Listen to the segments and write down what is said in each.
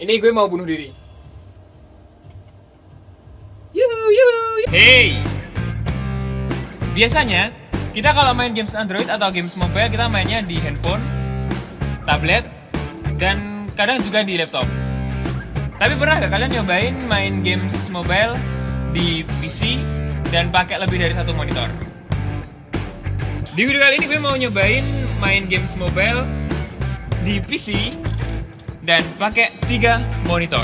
Ini gue mau bunuh diri. Yuhu. Hey. Biasanya kita kalau main games Android atau games mobile kita mainnya di handphone, tablet, dan kadang juga di laptop. Tapi pernah gak kalian nyobain main games mobile di PC dan pakai lebih dari satu monitor? Di video kali ini gue mau nyobain main games mobile di PC dan pakai 3 monitor.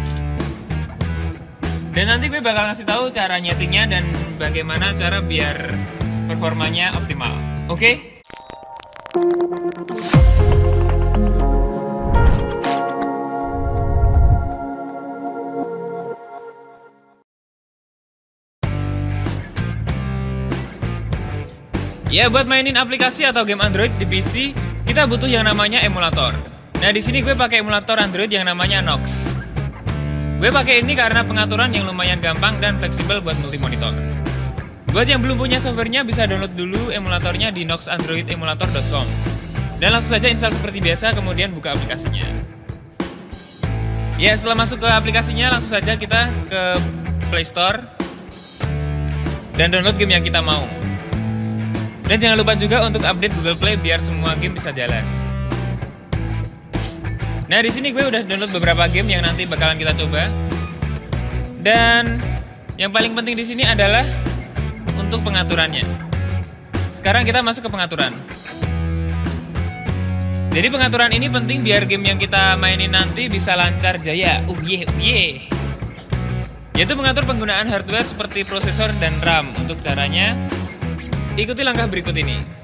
Dan nanti gue bakal ngasih tahu cara nyetingnya dan bagaimana cara biar performanya optimal. Oke? Ya, buat mainin aplikasi atau game Android di PC, kita butuh yang namanya emulator. Nah, di sini gue pakai emulator Android yang namanya Nox. Gue pakai ini karena pengaturan yang lumayan gampang dan fleksibel buat multi monitor. Buat yang belum punya softwarenya bisa download dulu emulatornya di noxandroidemulator.com. Dan langsung saja install seperti biasa, kemudian buka aplikasinya. Ya, setelah masuk ke aplikasinya, langsung saja kita ke Play Store dan download game yang kita mau. Dan jangan lupa juga untuk update Google Play biar semua game bisa jalan. Nah, di sini gue udah download beberapa game yang nanti bakalan kita coba. Dan yang paling penting di sini adalah untuk pengaturannya. Sekarang kita masuk ke pengaturan. Jadi pengaturan ini penting biar game yang kita mainin nanti bisa lancar jaya. Yaitu mengatur penggunaan hardware seperti prosesor dan RAM. Untuk caranya, ikuti langkah berikut ini.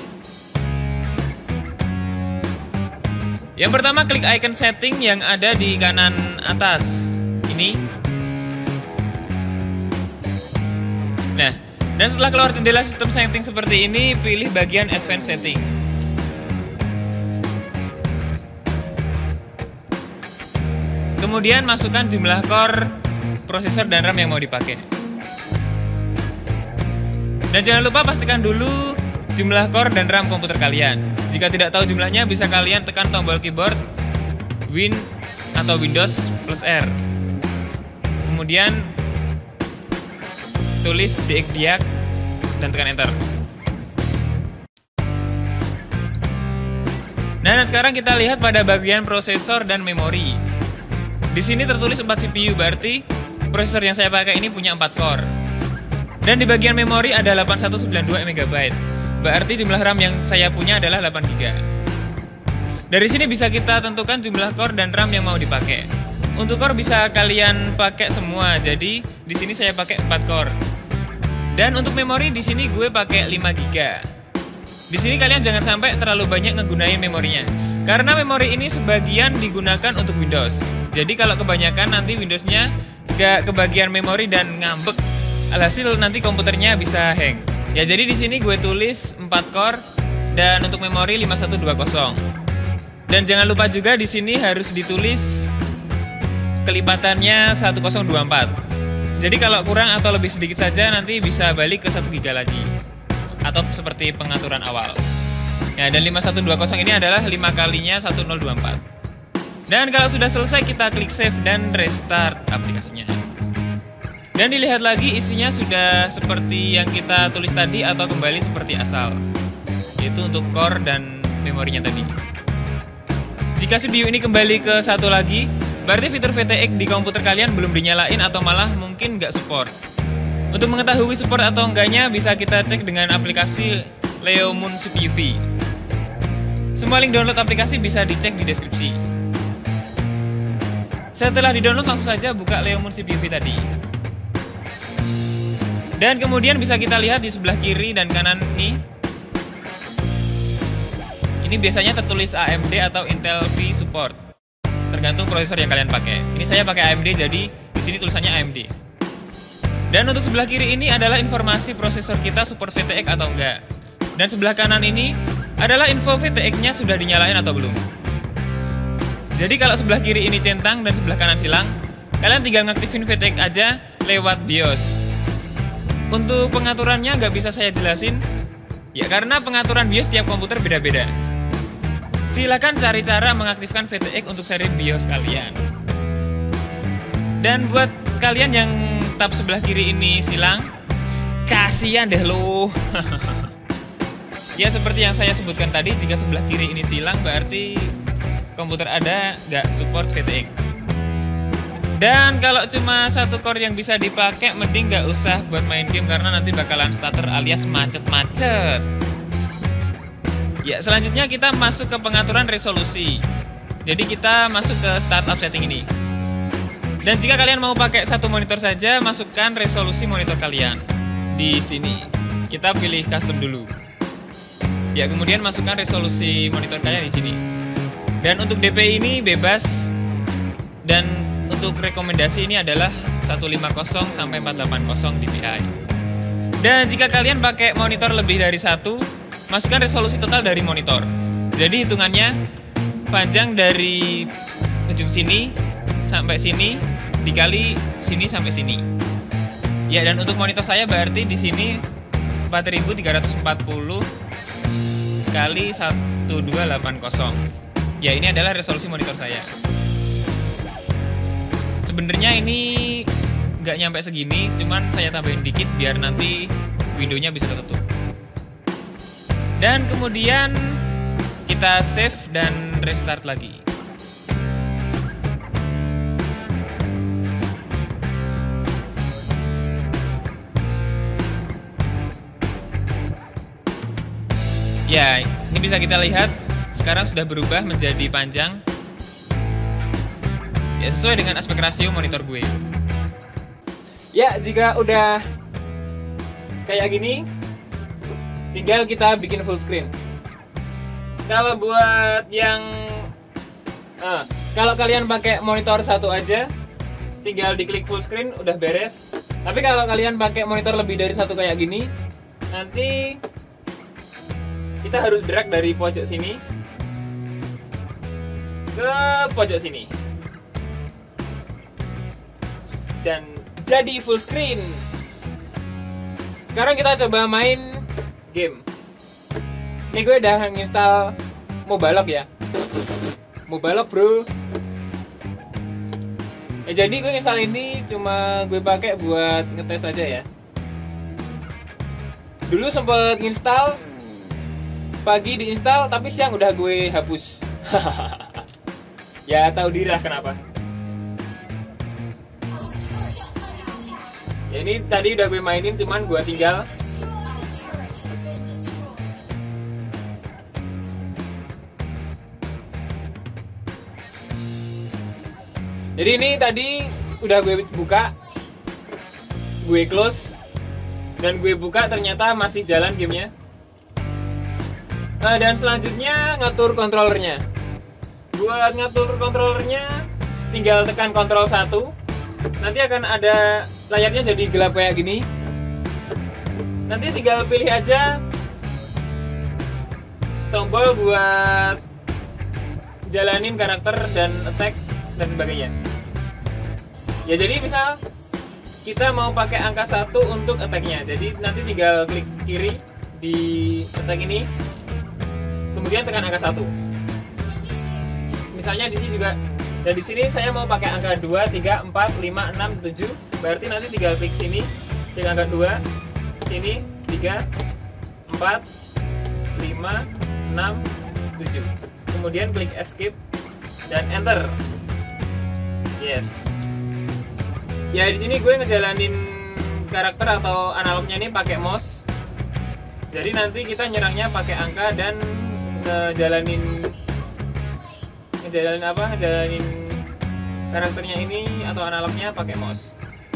Yang pertama, klik icon setting yang ada di kanan atas ini. Nah, dan setelah keluar jendela sistem setting seperti ini, pilih bagian advanced setting. Kemudian masukkan jumlah core, prosesor, dan RAM yang mau dipakai. Dan jangan lupa pastikan dulu jumlah core dan RAM komputer kalian. Jika tidak tahu jumlahnya, bisa kalian tekan tombol keyboard Win atau Windows plus R. Kemudian tulis diak dan tekan enter. Nah, dan sekarang kita lihat pada bagian prosesor dan memori. Di sini tertulis 4 CPU, berarti prosesor yang saya pakai ini punya 4 core. Dan di bagian memori ada 8192 MB. Berarti jumlah RAM yang saya punya adalah 8 GB. Dari sini bisa kita tentukan jumlah core dan RAM yang mau dipakai. Untuk core bisa kalian pakai semua. Jadi di sini saya pakai 4 core. Dan untuk memori di sini gue pakai 5 GB. Di sini kalian jangan sampai terlalu banyak ngegunain memorinya. Karena memori ini sebagian digunakan untuk Windows. Jadi kalau kebanyakan nanti Windowsnya gak kebagian memori dan ngambek. Alhasil nanti komputernya bisa hang. Ya, jadi di sini gue tulis 4 core dan untuk memori 5120. Dan jangan lupa juga di sini harus ditulis kelipatannya 1024. Jadi kalau kurang atau lebih sedikit saja nanti bisa balik ke 1 GB lagi. Atau seperti pengaturan awal. Ya, dan 5120 ini adalah 5 kalinya 1024. Dan kalau sudah selesai kita klik save dan restart aplikasinya. Dan dilihat lagi isinya sudah seperti yang kita tulis tadi atau kembali seperti asal, yaitu untuk core dan memorinya tadi. Jika CPU ini kembali ke 1 lagi, berarti fitur VTX di komputer kalian belum dinyalain atau malah mungkin nggak support. Untuk mengetahui support atau enggaknya bisa kita cek dengan aplikasi Leomoon CPU V. Semua link download aplikasi bisa dicek di deskripsi. Setelah di-download langsung saja buka Leomoon CPU V tadi. Dan kemudian bisa kita lihat di sebelah kiri dan kanan nih. Ini biasanya tertulis AMD atau Intel V support. Tergantung prosesor yang kalian pakai. Ini saya pakai AMD, jadi di sini tulisannya AMD. Dan untuk sebelah kiri ini adalah informasi prosesor kita support VTX atau enggak. Dan sebelah kanan ini adalah info VTX-nya sudah dinyalain atau belum. Jadi kalau sebelah kiri ini centang dan sebelah kanan silang, kalian tinggal ngaktifin VTX aja lewat BIOS. Untuk pengaturannya nggak bisa saya jelasin, ya karena pengaturan BIOS tiap komputer beda-beda. Silakan cari cara mengaktifkan VTX untuk seri BIOS kalian. Dan buat kalian yang tab sebelah kiri ini silang, kasihan deh lo. Ya seperti yang saya sebutkan tadi, jika sebelah kiri ini silang berarti komputer Anda nggak support VTX. Dan kalau cuma satu core yang bisa dipakai, mending nggak usah buat main game karena nanti bakalan stutter alias macet-macet. Ya, selanjutnya kita masuk ke pengaturan resolusi. Jadi kita masuk ke startup setting ini. Dan jika kalian mau pakai satu monitor saja, masukkan resolusi monitor kalian. Di sini, kita pilih custom dulu. Ya, kemudian masukkan resolusi monitor kalian di sini. Dan untuk DPI ini bebas. Dan untuk rekomendasi ini adalah 150 sampai 480 dpi. Dan jika kalian pakai monitor lebih dari satu, masukkan resolusi total dari monitor. Jadi hitungannya panjang dari ujung sini sampai sini dikali sini sampai sini. Ya, dan untuk monitor saya berarti di sini 4340 kali 1280. Ya, ini adalah resolusi monitor saya. Sebenarnya ini nggak nyampe segini, cuman saya tambahin dikit biar nanti windownya bisa ketutup. Dan kemudian kita save dan restart lagi. Ya, ini bisa kita lihat sekarang sudah berubah menjadi panjang. Ya, sesuai dengan aspek rasio monitor gue. Ya, jika udah kayak gini, tinggal kita bikin full screen. Kalau buat yang kalau kalian pakai monitor satu aja, tinggal diklik full screen udah beres. Tapi kalau kalian pakai monitor lebih dari satu kayak gini, nanti kita harus drag dari pojok sini ke pojok sini. Dan jadi full screen. Sekarang kita coba main game. Ini gue udah nginstal Mobalog ya. Mobalog bro. Jadi gue nginstal ini cuma gue pakai buat ngetes aja ya. Dulu sempet nginstal, pagi diinstal tapi siang udah gue hapus. Ya tahu diri lah kenapa. Ya ini tadi udah gue mainin cuman gue tinggal. Jadi ini tadi udah gue buka, gue close, dan gue buka ternyata masih jalan gamenya. Dan selanjutnya ngatur kontrolernya. Buat ngatur kontrolernya tinggal tekan Ctrl 1. Nanti akan ada layarnya jadi gelap kayak gini. Nanti tinggal pilih aja tombol buat jalanin karakter dan attack dan sebagainya. Ya jadi misal kita mau pakai angka 1 untuk attack-nya. Jadi nanti tinggal klik kiri di attack ini, kemudian tekan angka 1. Misalnya di sini juga. Dan di sini saya mau pakai angka 2, 3, 4, 5, 6, 7. Berarti nanti tinggal klik sini, klik angka 2, sini 3, 4, 5, 6, 7. Kemudian klik escape dan enter. Yes. Ya di sini gue ngejalanin karakter atau analognya ini pakai mouse. Jadi nanti kita nyerangnya pakai angka dan ngejalanin karakternya ini atau analognya pakai mouse.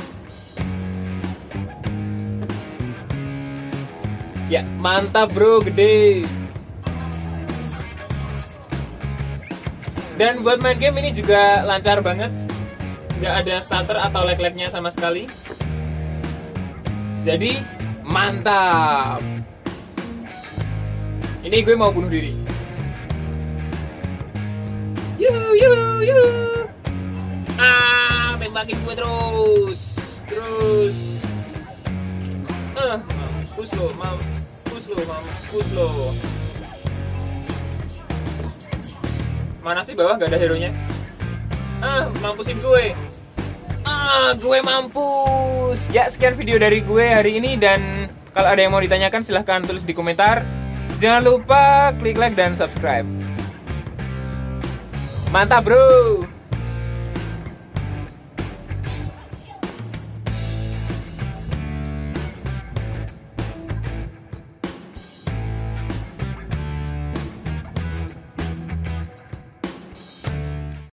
Ya mantap bro, gede. Dan buat main game ini juga lancar banget, nggak ada stutter atau lag-lagnya sama sekali. Jadi mantap. Ini gue mau bunuh diri. Yuh. Tembakin gue terus. Mampus lo. Mana sih bawah nggak ada hero-nya? Mampusin gue. Gue mampus. Ya, sekian video dari gue hari ini, dan kalau ada yang mau ditanyakan silahkan tulis di komentar. Jangan lupa klik like dan subscribe. Mantap bro.